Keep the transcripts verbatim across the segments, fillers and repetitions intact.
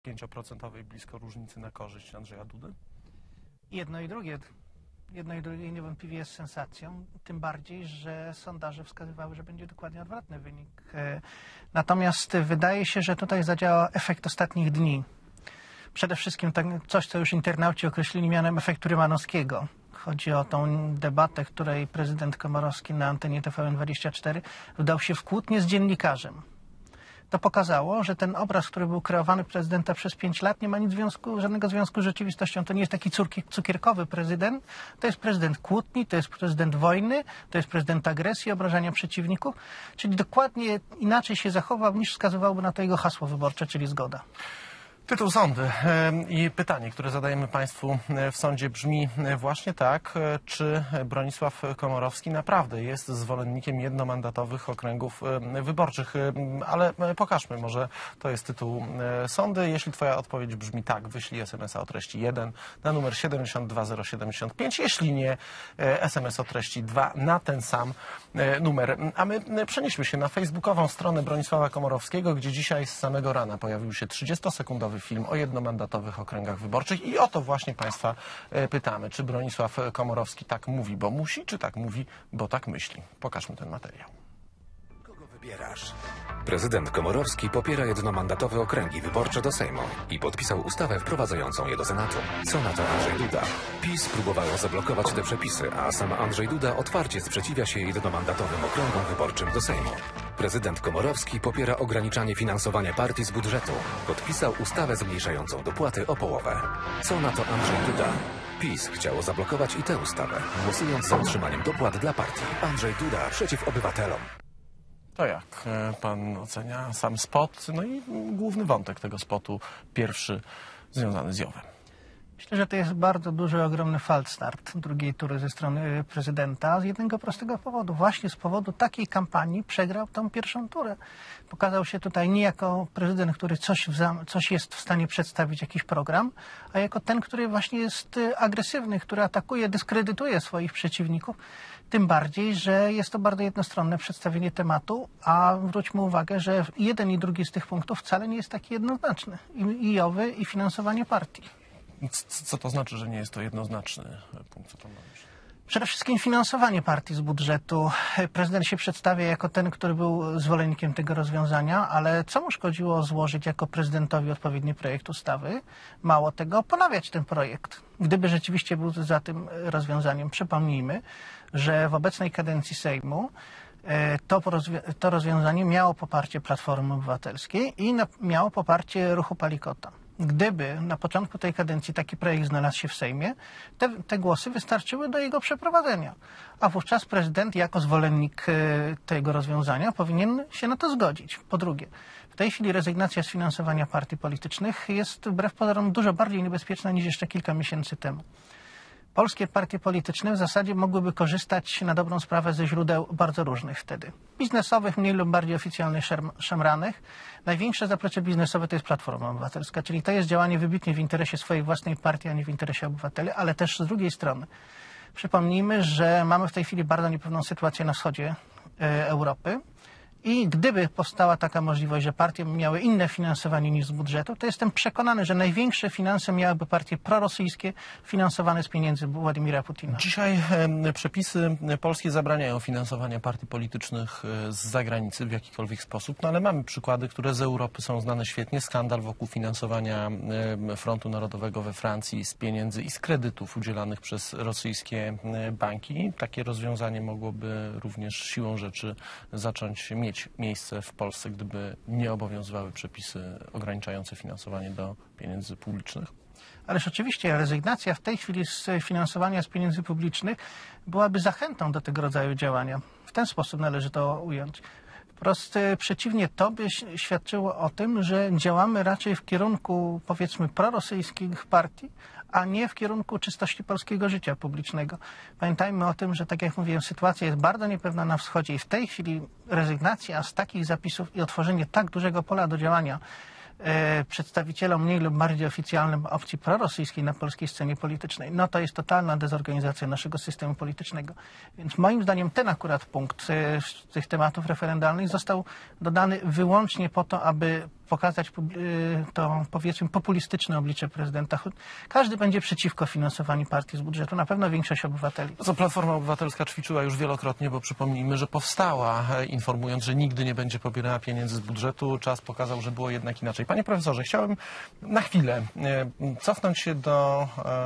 pięcioprocentowej blisko różnicy na korzyść Andrzeja Dudy? Jedno i drugie. Jedno i drugie niewątpliwie jest sensacją, tym bardziej, że sondaże wskazywały, że będzie dokładnie odwrotny wynik. Natomiast wydaje się, że tutaj zadziała efekt ostatnich dni. Przede wszystkim coś, co już internauci określili mianem efektu Rymanowskiego. Chodzi o tą debatę, której prezydent Komorowski na antenie T V N dwadzieścia cztery wdał się w kłótnię z dziennikarzem. To pokazało, że ten obraz, który był kreowany prezydenta przez pięć lat, nie ma nic związku, żadnego związku z rzeczywistością. To nie jest taki cukierkowy prezydent, to jest prezydent kłótni, to jest prezydent wojny, to jest prezydent agresji, obrażania przeciwników, czyli dokładnie inaczej się zachował, niż wskazywałoby na to jego hasło wyborcze, czyli zgoda. Tytuł sądy i pytanie, które zadajemy Państwu w sądzie brzmi właśnie tak. Czy Bronisław Komorowski naprawdę jest zwolennikiem jednomandatowych okręgów wyborczych? Ale pokażmy, może to jest tytuł sądy. Jeśli Twoja odpowiedź brzmi tak, wyślij es em es a o treści jeden na numer siedemdziesiąt dwa zero siedemdziesiąt pięć. Jeśli nie, es em es o treści dwa na ten sam numer. A my przenieśmy się na facebookową stronę Bronisława Komorowskiego, gdzie dzisiaj z samego rana pojawił się trzydziestosekundowy film o jednomandatowych okręgach wyborczych i o to właśnie Państwa pytamy. Czy Bronisław Komorowski tak mówi, bo musi, czy tak mówi, bo tak myśli? Pokażmy ten materiał. Kogo wybierasz? Prezydent Komorowski popiera jednomandatowe okręgi wyborcze do Sejmu i podpisał ustawę wprowadzającą je do Senatu. Co na to Andrzej Duda? PiS próbowało zablokować te przepisy, a sam Andrzej Duda otwarcie sprzeciwia się jednomandatowym okręgom wyborczym do Sejmu. Prezydent Komorowski popiera ograniczanie finansowania partii z budżetu. Podpisał ustawę zmniejszającą dopłaty o połowę. Co na to Andrzej Duda? PiS chciało zablokować i tę ustawę, głosując za utrzymaniem dopłat dla partii. Andrzej Duda przeciw obywatelom. To jak pan ocenia sam spot, no i główny wątek tego spotu, pierwszy związany z Jowem? Myślę, że to jest bardzo duży, ogromny falstart drugiej tury ze strony prezydenta z jednego prostego powodu. Właśnie z powodu takiej kampanii przegrał tą pierwszą turę. Pokazał się tutaj nie jako prezydent, który coś, w, coś jest w stanie przedstawić, jakiś program, a jako ten, który właśnie jest agresywny, który atakuje, dyskredytuje swoich przeciwników. Tym bardziej, że jest to bardzo jednostronne przedstawienie tematu, a zwróćmy uwagę, że jeden i drugi z tych punktów wcale nie jest taki jednoznaczny. I, i Jowy, i finansowanie partii. Co to znaczy, że nie jest to jednoznaczny punkt? Co to znaczy? Przede wszystkim finansowanie partii z budżetu. Prezydent się przedstawia jako ten, który był zwolennikiem tego rozwiązania, ale co mu szkodziło złożyć jako prezydentowi odpowiedni projekt ustawy? Mało tego, ponawiać ten projekt. Gdyby rzeczywiście był za tym rozwiązaniem, przypomnijmy, że w obecnej kadencji Sejmu to, to rozwiązanie miało poparcie Platformy Obywatelskiej i na, miało poparcie Ruchu Palikota. Gdyby na początku tej kadencji taki projekt znalazł się w Sejmie, te, te głosy wystarczyły do jego przeprowadzenia. A wówczas prezydent jako zwolennik tego rozwiązania powinien się na to zgodzić. Po drugie, w tej chwili rezygnacja z finansowania partii politycznych jest wbrew pozorom dużo bardziej niebezpieczna niż jeszcze kilka miesięcy temu. Polskie partie polityczne w zasadzie mogłyby korzystać na dobrą sprawę ze źródeł bardzo różnych wtedy. Biznesowych, mniej lub bardziej oficjalnych, szemranych. Największe zaplecze biznesowe to jest Platforma Obywatelska, czyli to jest działanie wybitnie w interesie swojej własnej partii, a nie w interesie obywateli, ale też z drugiej strony przypomnijmy, że mamy w tej chwili bardzo niepewną sytuację na wschodzie e, Europy. I gdyby powstała taka możliwość, że partie miały inne finansowanie niż z budżetu, to jestem przekonany, że największe finanse miałyby partie prorosyjskie finansowane z pieniędzy Władimira Putina. Dzisiaj e, przepisy polskie zabraniają finansowania partii politycznych z zagranicy w jakikolwiek sposób, no ale mamy przykłady, które z Europy są znane świetnie. Skandal wokół finansowania e, Frontu Narodowego we Francji z pieniędzy i z kredytów udzielanych przez rosyjskie e, banki. Takie rozwiązanie mogłoby również siłą rzeczy zacząć mieć miejsce w Polsce, gdyby nie obowiązywały przepisy ograniczające finansowanie do pieniędzy publicznych? Ależ oczywiście rezygnacja w tej chwili z finansowania z pieniędzy publicznych byłaby zachętą do tego rodzaju działania. W ten sposób należy to ująć. Wprost przeciwnie, to by świadczyło o tym, że działamy raczej w kierunku, powiedzmy, prorosyjskich partii, a nie w kierunku czystości polskiego życia publicznego. Pamiętajmy o tym, że tak jak mówiłem, sytuacja jest bardzo niepewna na wschodzie i w tej chwili rezygnacja z takich zapisów i otworzenie tak dużego pola do działania e, przedstawicielom mniej lub bardziej oficjalnym opcji prorosyjskiej na polskiej scenie politycznej, no to jest totalna dezorganizacja naszego systemu politycznego. Więc moim zdaniem ten akurat punkt e, z tych tematów referendalnych został dodany wyłącznie po to, aby pokazać to, powiedzmy, populistyczne oblicze prezydenta. Każdy będzie przeciwko finansowaniu partii z budżetu, na pewno większość obywateli. Co Platforma Obywatelska ćwiczyła już wielokrotnie, bo przypomnijmy, że powstała, informując, że nigdy nie będzie pobierała pieniędzy z budżetu. Czas pokazał, że było jednak inaczej. Panie profesorze, chciałem na chwilę cofnąć się do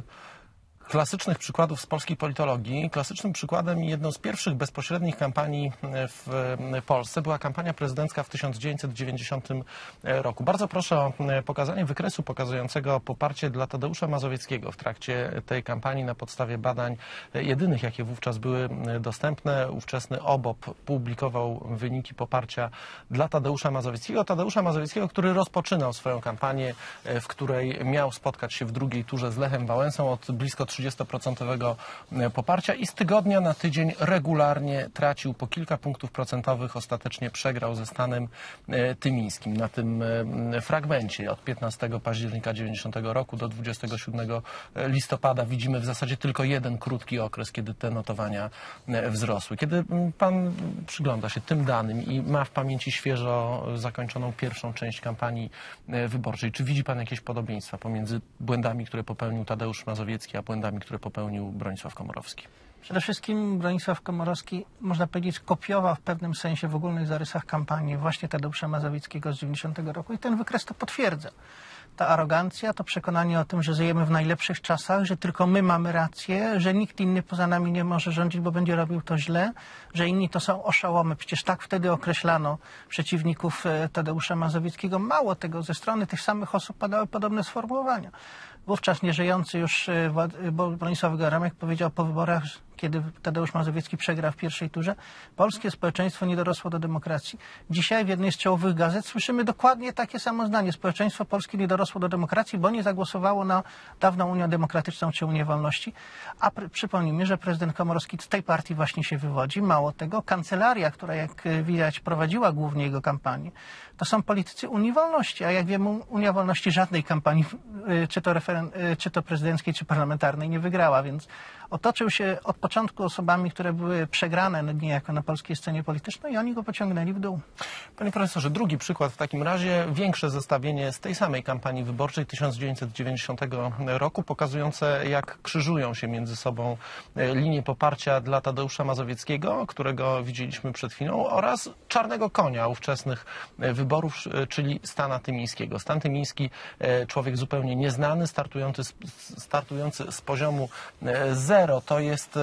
klasycznych przykładów z polskiej politologii. Klasycznym przykładem i jedną z pierwszych bezpośrednich kampanii w Polsce była kampania prezydencka w tysiąc dziewięćset dziewięćdziesiątym roku. Bardzo proszę o pokazanie wykresu pokazującego poparcie dla Tadeusza Mazowieckiego w trakcie tej kampanii na podstawie badań jedynych, jakie wówczas były dostępne. Ówczesny O B O P publikował wyniki poparcia dla Tadeusza Mazowieckiego. Tadeusza Mazowieckiego, który rozpoczynał swoją kampanię, w której miał spotkać się w drugiej turze z Lechem Wałęsą od blisko trzydziestoprocentowego poparcia i z tygodnia na tydzień regularnie tracił po kilka punktów procentowych. Ostatecznie przegrał ze Stanem Tymińskim. Na tym fragmencie od piętnastego października dziewięćdziesiątego roku do dwudziestego siódmego listopada widzimy w zasadzie tylko jeden krótki okres, kiedy te notowania wzrosły. Kiedy pan przygląda się tym danym i ma w pamięci świeżo zakończoną pierwszą część kampanii wyborczej, czy widzi pan jakieś podobieństwa pomiędzy błędami, które popełnił Tadeusz Mazowiecki, a błędami, które popełnił Bronisław Komorowski? Przede wszystkim Bronisław Komorowski, można powiedzieć, kopiował w pewnym sensie w ogólnych zarysach kampanii właśnie Tadeusza Mazowieckiego z dziewięćdziesiątego roku i ten wykres to potwierdza. Ta arogancja, to przekonanie o tym, że żyjemy w najlepszych czasach, że tylko my mamy rację, że nikt inny poza nami nie może rządzić, bo będzie robił to źle, że inni to są oszałomy. Przecież tak wtedy określano przeciwników Tadeusza Mazowieckiego. Mało tego, ze strony tych samych osób padały podobne sformułowania. Wówczas nieżyjący już Bronisław Geremek powiedział po wyborach, kiedy Tadeusz Mazowiecki przegrał w pierwszej turze, polskie społeczeństwo nie dorosło do demokracji. Dzisiaj w jednej z czołowych gazet słyszymy dokładnie takie samo zdanie. Społeczeństwo polskie nie dorosło do demokracji, bo nie zagłosowało na dawną Unię Demokratyczną czy Unię Wolności. A przypomnijmy, że prezydent Komorowski z tej partii właśnie się wywodzi. Mało tego, kancelaria, która jak widać prowadziła głównie jego kampanię, to są politycy Unii Wolności, a jak wiemy, Unia Wolności żadnej kampanii, czy to, referen- czy to prezydenckiej, czy parlamentarnej nie wygrała, więc otoczył się od początku osobami, które były przegrane niejako na polskiej scenie politycznej i oni go pociągnęli w dół. Panie profesorze, drugi przykład w takim razie, większe zestawienie z tej samej kampanii wyborczej tysiąc dziewięćset dziewięćdziesiątego roku, pokazujące, jak krzyżują się między sobą linie poparcia dla Tadeusza Mazowieckiego, którego widzieliśmy przed chwilą, oraz czarnego konia ówczesnych wyborów, czyli Stana Tymińskiego. Stan Tymiński, człowiek zupełnie nieznany, startujący z, startujący z poziomu zero. To jest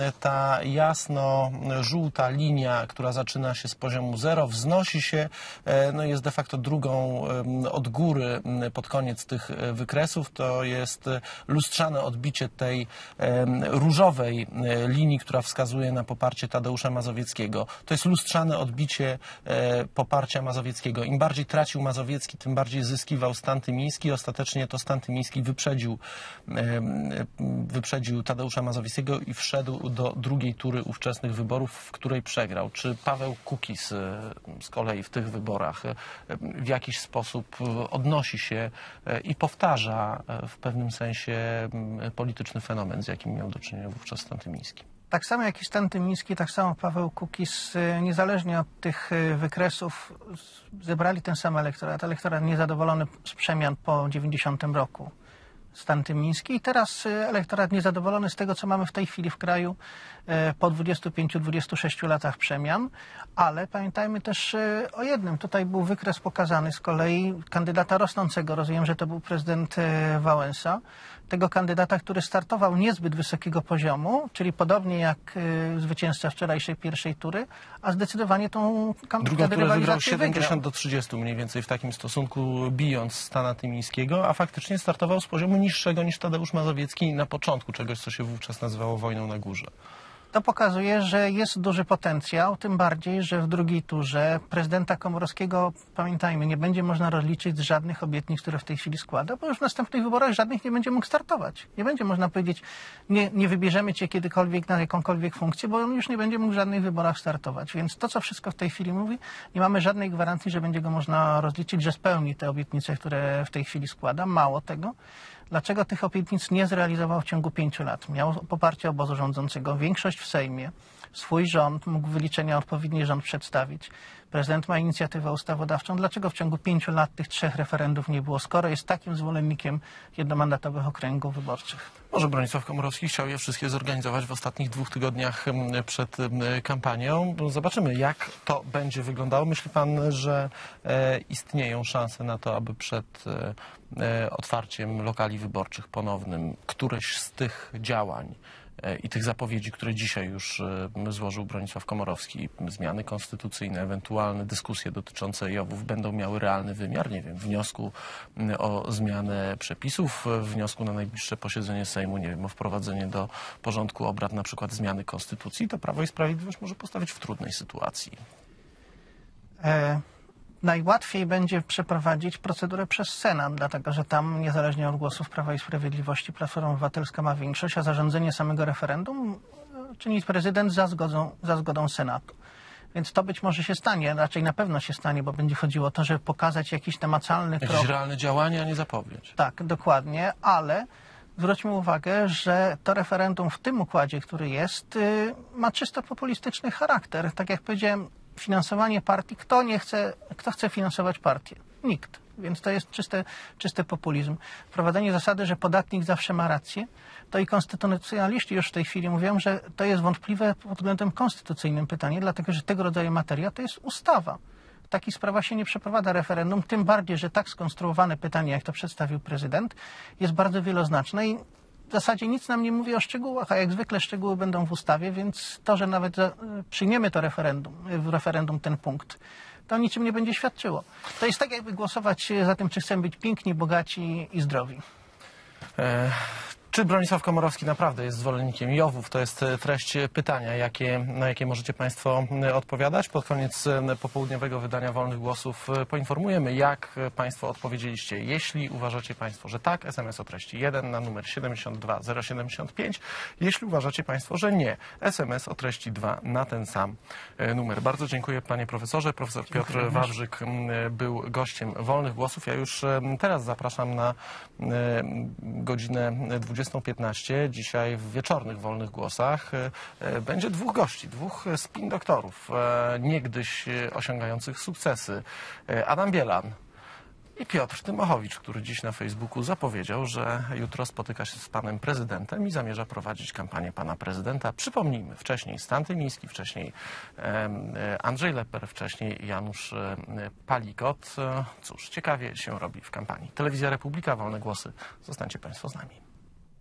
ta jasno-żółta linia, która zaczyna się z poziomu zero, wznosi się, no jest de facto drugą od góry pod koniec tych wykresów. To jest lustrzane odbicie tej różowej linii, która wskazuje na poparcie Tadeusza Mazowieckiego. To jest lustrzane odbicie poparcia Mazowieckiego. Im bardziej tracił Mazowiecki, tym bardziej zyskiwał Stan Tymiński. Ostatecznie to Stan Tymiński wyprzedził, wyprzedził Tadeusza Mazowieckiego i wszedł do drugiej tury ówczesnych wyborów, w której przegrał. Czy Paweł Kukiz z kolei w tych wyborach w jakiś sposób odnosi się i powtarza w pewnym sensie polityczny fenomen, z jakim miał do czynienia wówczas Stan Tymiński? Tak samo jak i Stan Tymiński, tak samo Paweł Kukiz, niezależnie od tych wykresów, zebrali ten sam elektorat. Elektorat niezadowolony z przemian po dziewięćdziesiątym roku. Stan Tymiński i teraz elektorat niezadowolony z tego, co mamy w tej chwili w kraju po dwudziestu pięciu dwudziestu sześciu latach przemian, ale pamiętajmy też o jednym. Tutaj był wykres pokazany z kolei kandydata rosnącego. Rozumiem, że to był prezydent Wałęsa. Tego kandydata, który startował niezbyt wysokiego poziomu, czyli podobnie jak zwycięzca wczorajszej pierwszej tury, a zdecydowanie tą Drugą turę wygrał siedemdziesiąt wygrał. do trzydziestu mniej więcej w takim stosunku, bijąc Stana Tymińskiego, a faktycznie startował z poziomu niższego niż Tadeusz Mazowiecki na początku czegoś, co się wówczas nazywało wojną na górze. To pokazuje, że jest duży potencjał, tym bardziej, że w drugiej turze prezydenta Komorowskiego, pamiętajmy, nie będzie można rozliczyć z żadnych obietnic, które w tej chwili składa, bo już w następnych wyborach żadnych nie będzie mógł startować. Nie będzie można powiedzieć, nie, nie wybierzemy cię kiedykolwiek na jakąkolwiek funkcję, bo on już nie będzie mógł w żadnych wyborach startować. Więc to, co wszystko w tej chwili mówi, nie mamy żadnej gwarancji, że będzie go można rozliczyć, że spełni te obietnice, które w tej chwili składa. Mało tego. Dlaczego tych obietnic nie zrealizował w ciągu pięciu lat? Miał poparcie obozu rządzącego, większość w Sejmie, swój rząd, mógł wyliczenia odpowiedni rząd przedstawić. Prezydent ma inicjatywę ustawodawczą. Dlaczego w ciągu pięciu lat tych trzech referendów nie było, skoro jest takim zwolennikiem jednomandatowych okręgów wyborczych? Może Bronisław Komorowski chciał je wszystkie zorganizować w ostatnich dwóch tygodniach em, przed em, kampanią. Zobaczymy, jak to będzie wyglądało. Myśli pan, że e, istnieją szanse na to, aby przed e, e, otwarciem lokali wyborczych ponownym któreś z tych działań e, i tych zapowiedzi, które dzisiaj już e, złożył Bronisław Komorowski, zmiany konstytucyjne, ewentualne dyskusje dotyczące jowów będą miały realny wymiar? Nie wiem, wniosku m, o zmianę przepisów, e, wniosku na najbliższe posiedzenie Sejmu, nie wiem, o wprowadzenie do porządku obrad na przykład zmiany konstytucji, to Prawo i Sprawiedliwość może postawić w trudnej sytuacji. E, najłatwiej będzie przeprowadzić procedurę przez Senat, dlatego że tam niezależnie od głosów Prawa i Sprawiedliwości Platforma Obywatelska ma większość, a zarządzenie samego referendum e, czyni prezydent za zgodą, za zgodą Senatu. Więc to być może się stanie, raczej na pewno się stanie, bo będzie chodziło o to, żeby pokazać jakiś namacalny Jakieś krok. realne działania, a nie zapowiedź. Tak, dokładnie, ale zwróćmy uwagę, że to referendum w tym układzie, który jest, y, ma czysto populistyczny charakter. Tak jak powiedziałem, finansowanie partii, kto nie chce, kto chce finansować partię? Nikt. Więc to jest czyste, czysty populizm. Wprowadzenie zasady, że podatnik zawsze ma rację, to i konstytucjonaliści już w tej chwili mówią, że to jest wątpliwe pod względem konstytucyjnym pytanie, dlatego że tego rodzaju materia to jest ustawa. W takich sprawach się nie przeprowadza referendum, tym bardziej, że tak skonstruowane pytanie, jak to przedstawił prezydent, jest bardzo wieloznaczne i w zasadzie nic nam nie mówi o szczegółach, a jak zwykle szczegóły będą w ustawie, więc to, że nawet za, przyjmiemy to referendum, w referendum ten punkt, to niczym nie będzie świadczyło. To jest tak, jakby głosować za tym, czy chcemy być piękni, bogaci i zdrowi. E, Czy Bronisław Komorowski naprawdę jest zwolennikiem jowów? To jest treść pytania, jakie, na jakie możecie Państwo odpowiadać. Pod koniec popołudniowego wydania Wolnych Głosów poinformujemy, jak Państwo odpowiedzieliście. Jeśli uważacie Państwo, że tak, S M S o treści jeden na numer siedemdziesiąt dwa zero siedemdziesiąt pięć. Jeśli uważacie Państwo, że nie, S M S o treści dwa na ten sam numer. Bardzo dziękuję Panie Profesorze. Profesor Piotr Dziękuję Wawrzyk był gościem Wolnych Głosów. Ja już teraz zapraszam na godzinę dwudziestą piętnaście. Dzisiaj w wieczornych Wolnych Głosach będzie dwóch gości, dwóch spin doktorów, niegdyś osiągających sukcesy. Adam Bielan i Piotr Tymochowicz, który dziś na Facebooku zapowiedział, że jutro spotyka się z panem prezydentem i zamierza prowadzić kampanię pana prezydenta. Przypomnijmy, wcześniej Stan Tymiński, wcześniej Andrzej Leper, wcześniej Janusz Palikot. Cóż, ciekawie się robi w kampanii. Telewizja Republika, Wolne Głosy. Zostańcie Państwo z nami.